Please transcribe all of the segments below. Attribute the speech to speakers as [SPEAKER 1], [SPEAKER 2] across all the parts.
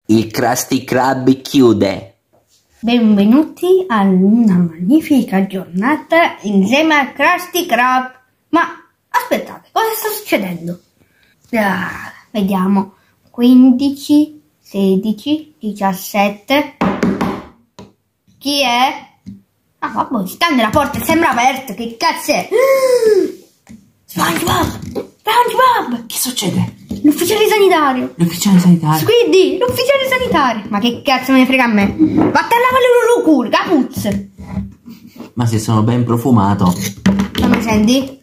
[SPEAKER 1] Il Krusty Krab chiude.
[SPEAKER 2] Benvenuti a una magnifica giornata insieme a Krusty Krab. Ma aspettate, cosa sta succedendo? Vediamo. 15, 16, 17. Chi è? Ah, vabbè, sta nella porta, sembra aperta. Che cazzo è? SpongeBob! SpongeBob!
[SPEAKER 1] Che succede?
[SPEAKER 2] L'ufficiale sanitario!
[SPEAKER 1] L'ufficiale sanitario?
[SPEAKER 2] Squiddy! L'ufficiale sanitario! Ma che cazzo me ne frega a me? Vattene a lavare il loro culo, capuzze!
[SPEAKER 1] Ma se sono ben profumato.
[SPEAKER 2] Non mi senti?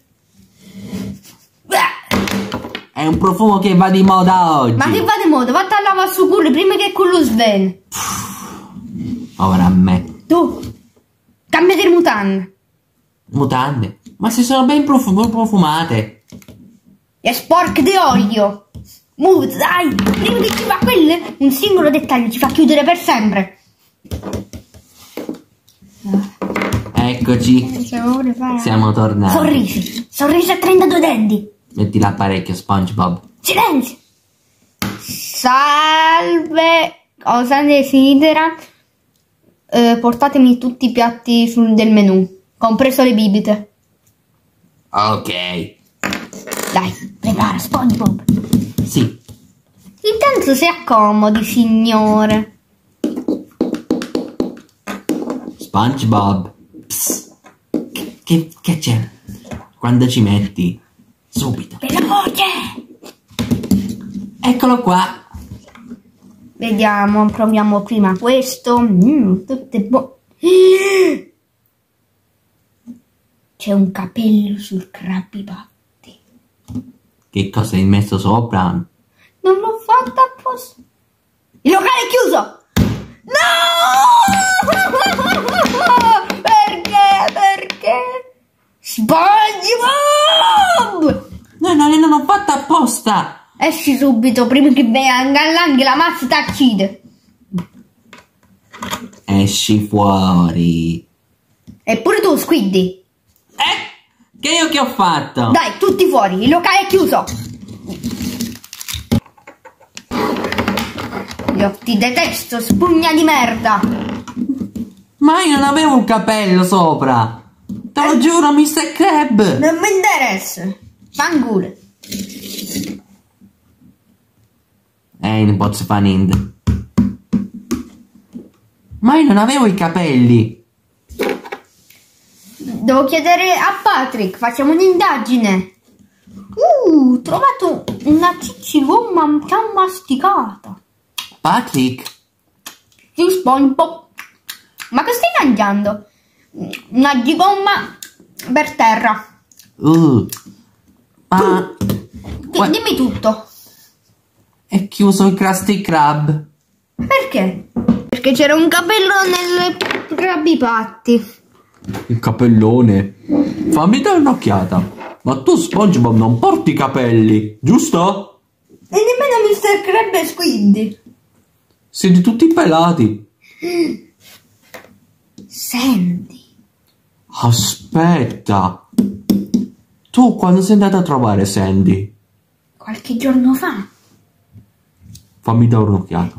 [SPEAKER 1] È un profumo che va di moda oggi.
[SPEAKER 2] Ma che va di moda? Vattene a lavare su culo prima che con lo Sven.
[SPEAKER 1] Ora a me.
[SPEAKER 2] Tu! Cambiati le mutande!
[SPEAKER 1] Mutande? Ma se sono ben profumate.
[SPEAKER 2] E sporche di olio! Mut, dai! Prima che ci fa quelle, un singolo dettaglio ci fa chiudere per sempre!
[SPEAKER 1] Eccoci. Siamo tornati.
[SPEAKER 2] Sorrisi! Sorrisi a 32 denti!
[SPEAKER 1] Metti l'apparecchio, SpongeBob.
[SPEAKER 2] Silenzio! Salve! Cosa desidera? Portatemi tutti i piatti del menù, compreso le bibite.
[SPEAKER 1] Ok.
[SPEAKER 2] Dai, prepara SpongeBob.
[SPEAKER 1] Sì.
[SPEAKER 2] Intanto si accomodi, signore.
[SPEAKER 1] SpongeBob. Psst. Che c'è? Quando ci metti? Subito.
[SPEAKER 2] Veloce!
[SPEAKER 1] Eccolo qua.
[SPEAKER 2] Vediamo, proviamo prima questo. Tutte buone. C'è un capello sul Krabby Patty.
[SPEAKER 1] Che cosa hai messo sopra?
[SPEAKER 2] Non l'ho fatta apposta. Il locale è chiuso! No! Perché? SpongeBob!
[SPEAKER 1] No, non ho fatto apposta.
[SPEAKER 2] Esci subito prima che venga anche la mazza t'accide.
[SPEAKER 1] Esci fuori.
[SPEAKER 2] Eppure tu, Squiddy.
[SPEAKER 1] Che io che ho fatto?
[SPEAKER 2] Dai, tutti fuori, il locale è chiuso. Io ti detesto, spugna di merda.
[SPEAKER 1] Ma io non avevo un capello sopra. Te lo giuro, Mr. Crab.
[SPEAKER 2] Non mi interessa. Fangule.
[SPEAKER 1] Non posso fare niente. Ma io non avevo i capelli.
[SPEAKER 2] Devo chiedere a Patrick, facciamo un'indagine. Ho trovato una cicciugomma che ha masticata.
[SPEAKER 1] Patrick?
[SPEAKER 2] Sì, SpongeBob. Ma che stai mangiando? Una gigomma per terra.
[SPEAKER 1] Ma...
[SPEAKER 2] Dimmi tutto.
[SPEAKER 1] È chiuso il Krusty Krab.
[SPEAKER 2] Perché? Perché c'era un capello nel Krabby Patty.
[SPEAKER 1] Il capellone. Fammi dare un'occhiata. Ma tu, SpongeBob, non porti i capelli, giusto?
[SPEAKER 2] E nemmeno Mr. Krab e Squiddy.
[SPEAKER 1] Siete tutti pelati.
[SPEAKER 2] Sandy.
[SPEAKER 1] Aspetta. Tu quando sei andata a trovare Sandy?
[SPEAKER 2] Qualche giorno fa.
[SPEAKER 1] Fammi dare un'occhiata.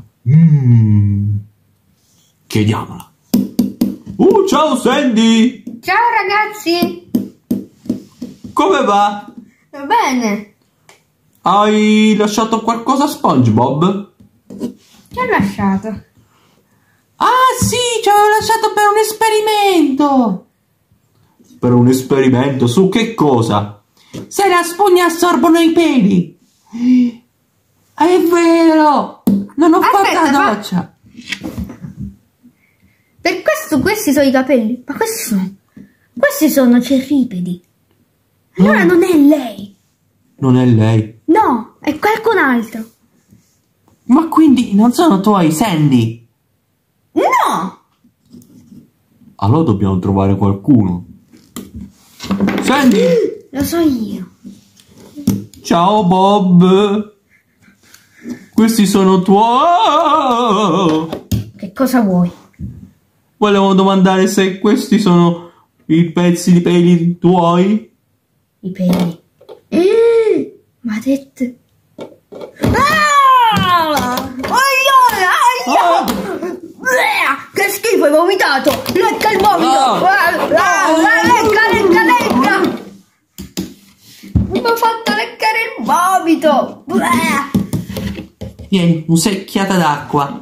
[SPEAKER 1] Chiediamola. Ciao Sandy!
[SPEAKER 2] Ciao ragazzi!
[SPEAKER 1] Come va?
[SPEAKER 2] Bene.
[SPEAKER 1] Hai lasciato qualcosa a SpongeBob?
[SPEAKER 2] Che ho lasciato?
[SPEAKER 1] Ah sì, ci avevo lasciato per un esperimento! Per un esperimento? Su che cosa? Se la spugna assorbono i peli! È vero! Non ho fatto la doccia!
[SPEAKER 2] Per questo questi sono i capelli. Ma questi sono cerripedi. Allora non è lei.
[SPEAKER 1] Non è lei?
[SPEAKER 2] No, è qualcun altro.
[SPEAKER 1] Ma quindi non sono tuoi, Sandy?
[SPEAKER 2] No!
[SPEAKER 1] Allora dobbiamo trovare qualcuno. Sandy!
[SPEAKER 2] Lo so io.
[SPEAKER 1] Ciao Bob! Questi sono tuoi!
[SPEAKER 2] Che cosa vuoi?
[SPEAKER 1] Volevo domandare se questi sono i pezzi di peli tuoi?
[SPEAKER 2] I peli. Ma ha detto... Ah! negato! Lecca il vomito! Lecca! Mi ha fatto leccare il vomito!
[SPEAKER 1] Vieni, un secchiata d'acqua.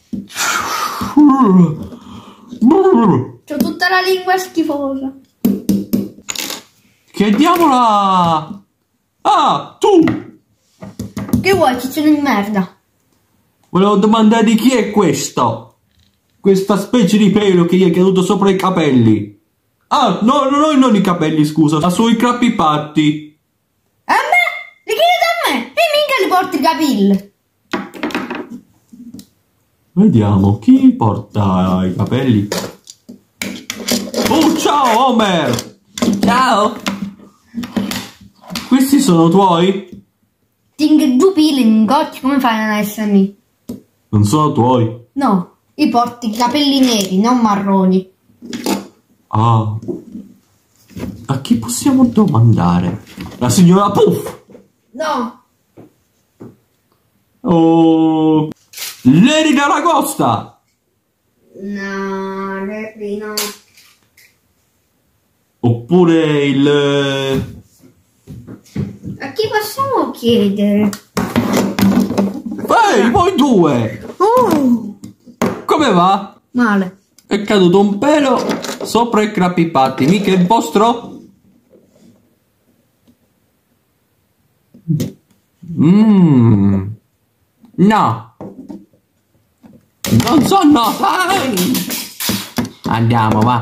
[SPEAKER 2] C'ho tutta la lingua schifosa.
[SPEAKER 1] Che diavola! Ah, tu!
[SPEAKER 2] Che vuoi, ciccione di merda?
[SPEAKER 1] Volevo domandare di chi è questo? Questa specie di pelo che gli è caduto sopra i capelli. Ah, no, non i capelli, scusa, ma sui crapipatti.
[SPEAKER 2] A me? Li chiedi a me? E mica li porti i capelli.
[SPEAKER 1] Vediamo, chi porta i capelli? Oh, ciao, Homer! Ciao! Questi sono tuoi?
[SPEAKER 2] Ting due pile in gocci, come fai a non essermi?
[SPEAKER 1] Non sono tuoi?
[SPEAKER 2] No, io porto i capelli neri, non marroni.
[SPEAKER 1] Ah. A chi possiamo domandare? La signora Puff?
[SPEAKER 2] No.
[SPEAKER 1] Oh... Lady d'Aragosta?
[SPEAKER 2] No, no.
[SPEAKER 1] Oppure il...
[SPEAKER 2] A chi possiamo chiedere?
[SPEAKER 1] Ehi, voi due! Come va?
[SPEAKER 2] Male.
[SPEAKER 1] È caduto un pelo sopra i crapipatti, mica il vostro? No. Non so, no. Andiamo, va.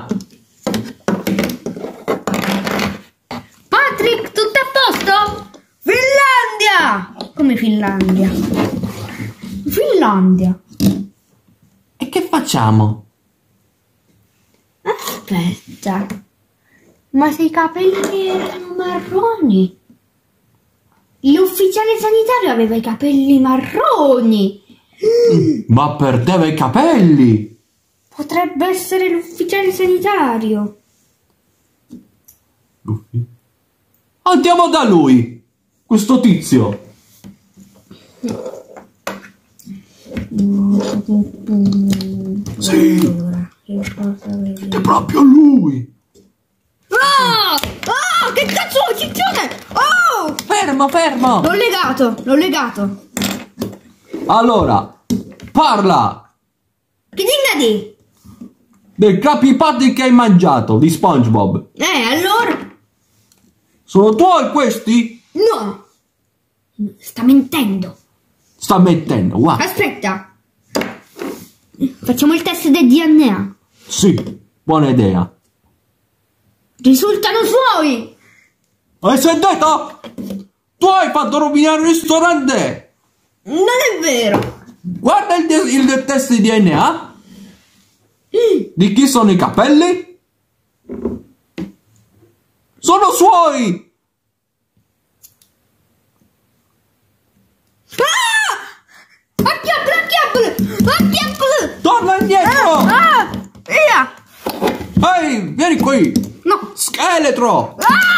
[SPEAKER 2] Patrick, tutto a posto? Finlandia! Come Finlandia? Finlandia.
[SPEAKER 1] E che facciamo?
[SPEAKER 2] Aspetta. Ma se i capelli erano marroni? L'ufficiale sanitario aveva i capelli marroni.
[SPEAKER 1] Ma perdeva i capelli.
[SPEAKER 2] Potrebbe essere l'ufficiale sanitario.
[SPEAKER 1] Andiamo da lui. Questo tizio. Sì. È proprio lui.
[SPEAKER 2] Oh, che cazzo, ciccione! Oh!
[SPEAKER 1] Fermo.
[SPEAKER 2] L'ho legato.
[SPEAKER 1] Allora, parla
[SPEAKER 2] Che dinga di?
[SPEAKER 1] del crapipatti che hai mangiato di SpongeBob.
[SPEAKER 2] Allora?
[SPEAKER 1] Sono tuoi questi?
[SPEAKER 2] No! Sta mentendo.
[SPEAKER 1] Sta mettendo, guarda.
[SPEAKER 2] Aspetta. Facciamo il test del DNA.
[SPEAKER 1] Sì, buona idea.
[SPEAKER 2] Risultano suoi!
[SPEAKER 1] Hai sentito? Tu hai fatto rovinare il ristorante.
[SPEAKER 2] Non è vero.
[SPEAKER 1] Guarda il test di DNA. Di chi sono i capelli? Sono suoi.
[SPEAKER 2] Acchiappolo!
[SPEAKER 1] Torna indietro.
[SPEAKER 2] Via!
[SPEAKER 1] Ehi, vieni qui.
[SPEAKER 2] No!
[SPEAKER 1] Scheletro.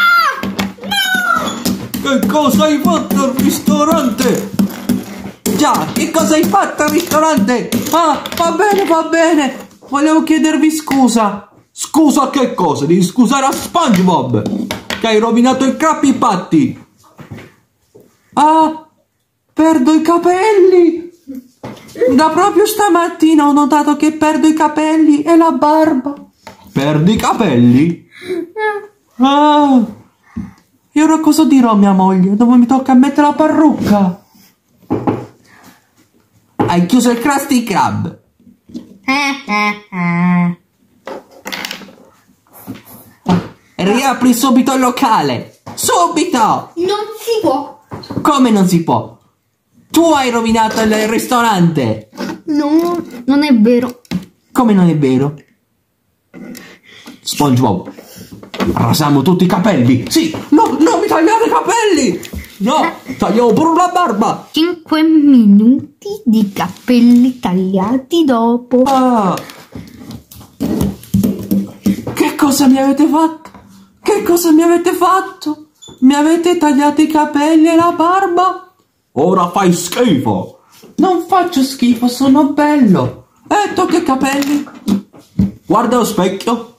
[SPEAKER 2] No!
[SPEAKER 1] Che cosa hai fatto al ristorante? Già, che cosa hai fatto al ristorante? Ah, va bene. Volevo chiedervi scusa. Scusa che cosa? Devi scusare a SpongeBob, che hai rovinato i crapipatti. Ah, perdo i capelli. Da proprio stamattina ho notato che perdo i capelli e la barba. Perdi i capelli? Ah, e ora cosa dirò a mia moglie? Dove mi tocca mettere la parrucca? Hai chiuso il Krusty Krab. Riapri subito il locale. Subito!
[SPEAKER 2] Non si può.
[SPEAKER 1] Come non si può? Tu hai rovinato il ristorante.
[SPEAKER 2] No, non è vero.
[SPEAKER 1] Come non è vero? SpongeBob, rasiamo tutti i capelli. Sì, no, mi tagliate i capelli. No, tagliamo pure la barba.
[SPEAKER 2] 5 minuti di capelli tagliati dopo.
[SPEAKER 1] Ah. Che cosa mi avete fatto? Che cosa mi avete fatto? Mi avete tagliato i capelli e la barba? Ora fai schifo. Non faccio schifo, sono bello. E tocca i capelli. Guarda lo specchio.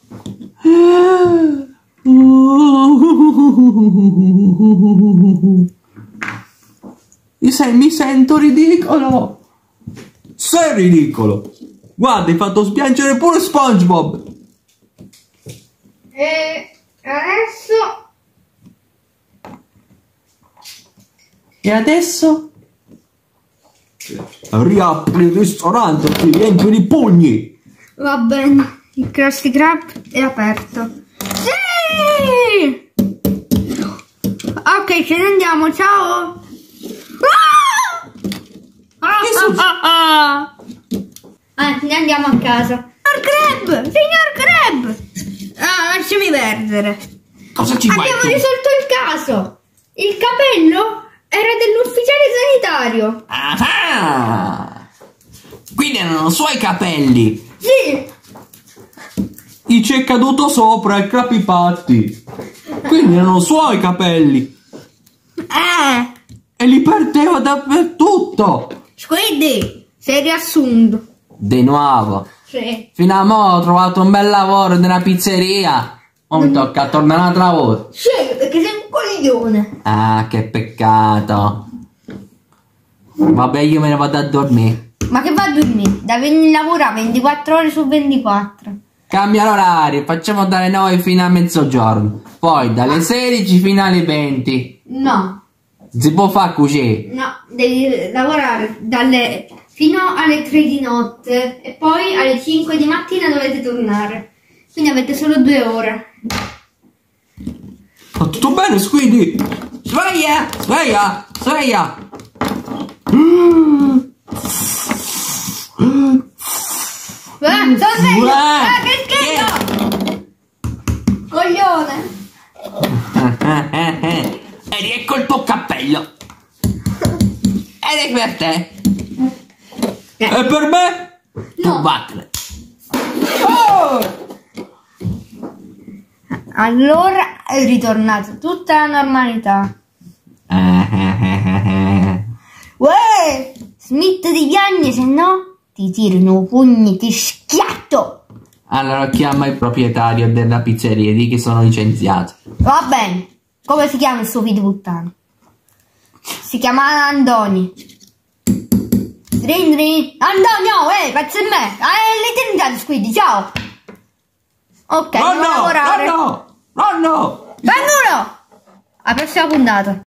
[SPEAKER 1] Mi sento ridicolo. Sei ridicolo. Guarda, hai fatto spiangere pure SpongeBob.
[SPEAKER 2] E adesso?
[SPEAKER 1] E adesso? Riapri il ristorante e ti riempi di pugni.
[SPEAKER 2] Va bene, il Krusty Krab è aperto. Sì! Ok, ce ne andiamo, ciao! Ne andiamo a casa. Signor Krab! Ah, lasciami perdere.
[SPEAKER 1] Cosa ci fai?
[SPEAKER 2] Abbiamo risolto il caso. Il capello era dell'ufficiale sanitario.
[SPEAKER 1] Ah! Quindi erano suoi capelli.
[SPEAKER 2] Sì!
[SPEAKER 1] Gli c'è caduto sopra il crapipatti. Quindi erano suoi capelli. E li perdeva dappertutto.
[SPEAKER 2] Squiddy, sei riassunto.
[SPEAKER 1] Di nuovo.
[SPEAKER 2] Sì.
[SPEAKER 1] Fino a mo' ho trovato un bel lavoro nella pizzeria. Ora mi tocca tornare un'altra volta.
[SPEAKER 2] Sì, perché sei un coglione.
[SPEAKER 1] Ah, che peccato. Vabbè, io me ne vado a dormire.
[SPEAKER 2] Ma che va a dormire? Da venire a lavorare 24 ore su 24.
[SPEAKER 1] Cambia l'orario, facciamo dalle 9 fino a mezzogiorno. Poi dalle 16 fino alle 20.
[SPEAKER 2] No,
[SPEAKER 1] Si può fare così.
[SPEAKER 2] no, devi lavorare fino alle 3 di notte e poi alle 5 di mattina dovete tornare. Quindi avete solo 2 ore.
[SPEAKER 1] Ma tutto bene, Squiddy? Sveglia, sveglia, sveglia.
[SPEAKER 2] Sono sveglio! Che schifo! Coglione!
[SPEAKER 1] Ed ecco il tuo cappello. Ed è per te. E per me?
[SPEAKER 2] No.
[SPEAKER 1] Tu vattene.
[SPEAKER 2] Allora è ritornata tutta la normalità. Uè! Smith di piagne, se no ti tirano pugni, ti schiatto!
[SPEAKER 1] Allora chiama il proprietario della pizzeria e di che sono licenziato.
[SPEAKER 2] Va bene. Come si chiama il suo figlio puttano? Si chiama Andoni. Drin drin. Antonio, pezzo di me. L'eternità di Squiddy, ciao. Ok, devo lavorare.
[SPEAKER 1] Nonno!
[SPEAKER 2] Vengono! Alla prossima puntata.